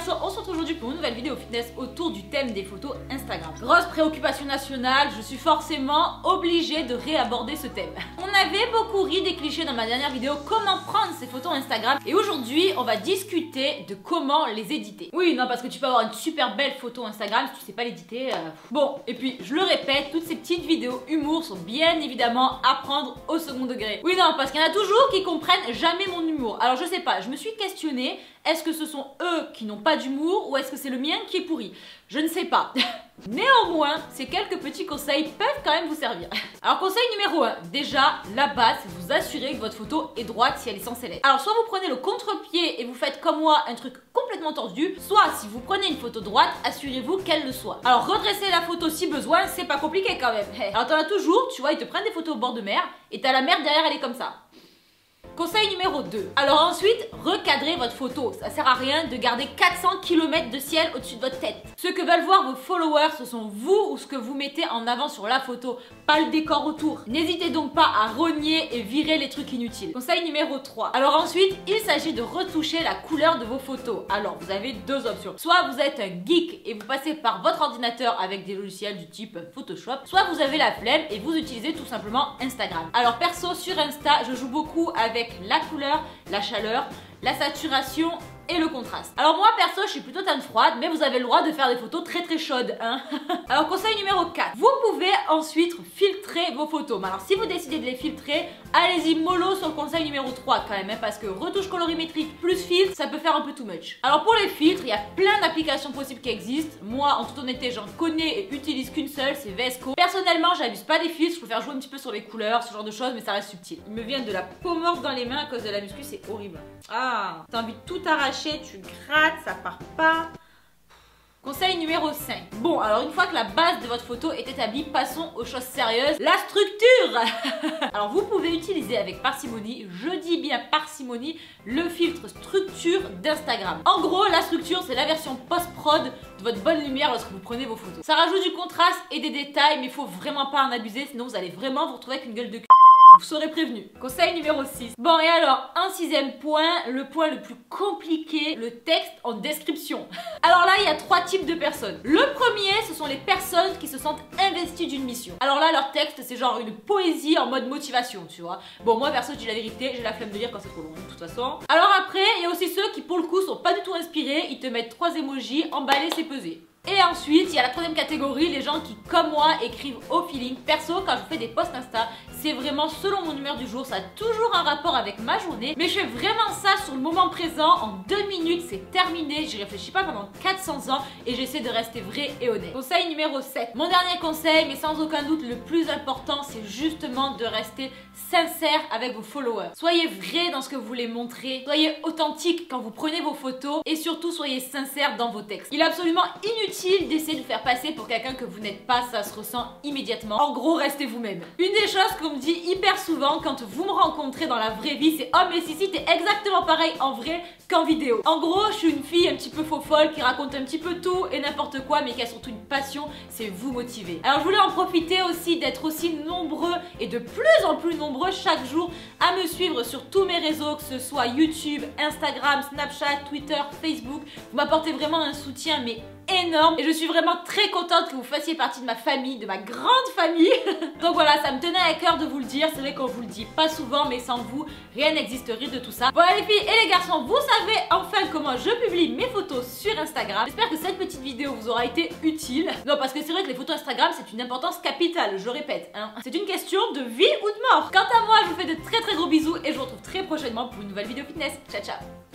perso, on se retrouve aujourd'hui pour une nouvelle vidéo fitness autour du thème des photos Instagram. Grosse préoccupation nationale, je suis forcément obligée de réaborder ce thème. On avait beaucoup ri des clichés dans ma dernière vidéo, comment prendre ces photos Instagram, et aujourd'hui on va discuter de comment les éditer. Oui, non, parce que tu peux avoir une super belle photo Instagram, si tu sais pas l'éditer. Bon, et puis je le répète, toutes ces petites vidéos humour sont bien évidemment à prendre au second degré. Oui, non, parce qu'il y en a toujours qui comprennent jamais mon humour. Alors je sais pas, je me suis questionnée, est-ce que ce sont eux qui n'ont pas d'humour ou est-ce que c'est le mien qui est pourri? Je ne sais pas. Néanmoins, ces quelques petits conseils peuvent quand même vous servir. Alors conseil numéro 1, déjà la base, c'est vous assurer que votre photo est droite si elle est censée l'être. Alors soit vous prenez le contre-pied et vous faites comme moi un truc complètement tordu, soit si vous prenez une photo droite, assurez-vous qu'elle le soit. Alors redresser la photo si besoin, c'est pas compliqué quand même. Alors t'en as toujours, tu vois, ils te prennent des photos au bord de mer et t'as la mer derrière, elle est comme ça. Conseil numéro 2. Alors ensuite, recadrez votre photo. Ça sert à rien de garder 400 km de ciel au-dessus de votre tête. Ce que veulent voir vos followers, ce sont vous ou ce que vous mettez en avant sur la photo, pas le décor autour. N'hésitez donc pas à rogner et virer les trucs inutiles. Conseil numéro 3. Alors ensuite, il s'agit de retoucher la couleur de vos photos. Alors vous avez deux options. Soit vous êtes un geek et vous passez par votre ordinateur avec des logiciels du type Photoshop, soit vous avez la flemme et vous utilisez tout simplement Instagram. Alors perso, sur Insta, je joue beaucoup avec la couleur, la chaleur, la saturation et le contraste. Alors moi perso je suis plutôt teinte froide, mais vous avez le droit de faire des photos très chaudes, hein. Alors conseil numéro 4, vous pouvez ensuite filtrer vos photos. Mais alors si vous décidez de les filtrer, allez-y mollo sur le conseil numéro 3 quand même, hein, parce que retouche colorimétrique plus filtre, ça peut faire un peu too much. Alors pour les filtres, il y a plein d'applications possibles qui existent. Moi en toute honnêteté j'en connais et utilise qu'une seule, c'est VSCO. Personnellement j'abuse pas des filtres, je préfère jouer un petit peu sur les couleurs, ce genre de choses, mais ça reste subtil. Il me vient de la peau morte dans les mains à cause de la muscu, c'est horrible. Ah, t'as envie de tout arracher, tu grattes, ça part pas. Conseil numéro 5. Bon, alors une fois que la base de votre photo est établie, passons aux choses sérieuses. La structure. Alors vous pouvez utiliser avec parcimonie, je dis bien parcimonie, le filtre structure d'Instagram. En gros, la structure, c'est la version post-prod de votre bonne lumière lorsque vous prenez vos photos. Ça rajoute du contraste et des détails, mais il faut vraiment pas en abuser, sinon vous allez vraiment vous retrouver avec une gueule de cul. Vous serez prévenu. Conseil numéro 6. Bon, et alors, un sixième point, le point le plus compliqué, le texte en description. Alors là, il y a 3 types de personnes. Le premier, ce sont les personnes qui se sentent investies d'une mission. Alors là, leur texte, c'est genre une poésie en mode motivation, tu vois. Bon, moi, perso, je dis la vérité, j'ai la flemme de lire quand c'est trop long, de toute façon. Alors après, il y a aussi ceux qui, pour le coup, sont pas du tout inspirés. Ils te mettent 3 emojis, emballés, c'est pesé. Et ensuite, il y a la troisième catégorie, les gens qui, comme moi, écrivent au feeling. Perso, quand je fais des posts Insta, c'est vraiment selon mon humeur du jour, ça a toujours un rapport avec ma journée. Mais je fais vraiment ça sur le moment présent, en 2 minutes, c'est terminé. J'y réfléchis pas pendant 400 ans et j'essaie de rester vrai et honnête. Conseil numéro 7. Mon dernier conseil, mais sans aucun doute le plus important, c'est justement de rester sincère avec vos followers. Soyez vrai dans ce que vous voulez montrer, soyez authentique quand vous prenez vos photos et surtout soyez sincère dans vos textes. Il est absolument inutile d'essayer de faire passer pour quelqu'un que vous n'êtes pas, ça se ressent immédiatement. En gros, restez vous-même. Une des choses qu'on me dit hyper souvent quand vous me rencontrez dans la vraie vie, c'est oh mais si t'es exactement pareil en vrai qu'en vidéo. En gros, je suis une fille un petit peu faux folle qui raconte un petit peu tout et n'importe quoi, mais qui a surtout une passion, c'est vous motiver. Alors je voulais en profiter aussi d'être aussi nombreux et de plus en plus nombreux chaque jour à me suivre sur tous mes réseaux, que ce soit YouTube, Instagram, Snapchat, Twitter, Facebook. Vous m'apportez vraiment un soutien mais énorme et je suis vraiment très contente que vous fassiez partie de ma famille, de ma grande famille. Donc voilà, ça me tenait à cœur de vous le dire. C'est vrai qu'on vous le dit pas souvent, mais sans vous, rien n'existerait de tout ça. Voilà les filles et les garçons, vous savez enfin comment je publie mes photos sur Instagram. J'espère que cette petite vidéo vous aura été utile. Non, parce que c'est vrai que les photos Instagram, c'est une importance capitale, je répète, hein. C'est une question de vie ou de mort. Quant à moi, je vous fais de très gros bisous et je vous retrouve très prochainement pour une nouvelle vidéo fitness. Ciao ciao.